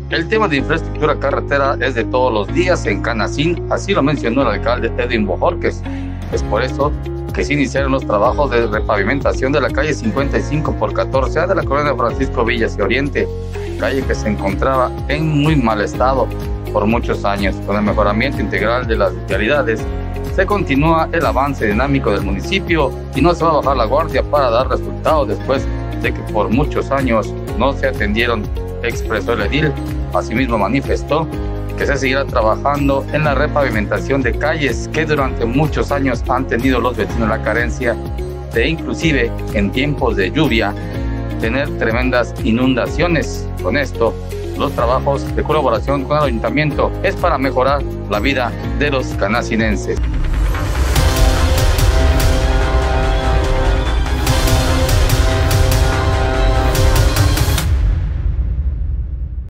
El tema de infraestructura carretera es de todos los días en Canacín, así lo mencionó el alcalde Edwin Bojorquez. Es por eso que se iniciaron los trabajos de repavimentación de la calle 55x14A de la colonia Francisco Villas y Oriente, calle que se encontraba en muy mal estado por muchos años. Con el mejoramiento integral de las vialidades, se continúa el avance dinámico del municipio y no se va a bajar la guardia para dar resultados después de que por muchos años no se atendieron, expresó el edil. Asimismo manifestó que se seguirá trabajando en la repavimentación de calles que durante muchos años han tenido los vecinos la carencia de, inclusive en tiempos de lluvia, tener tremendas inundaciones. Con esto, los trabajos de colaboración con el ayuntamiento es para mejorar la vida de los canacinenses.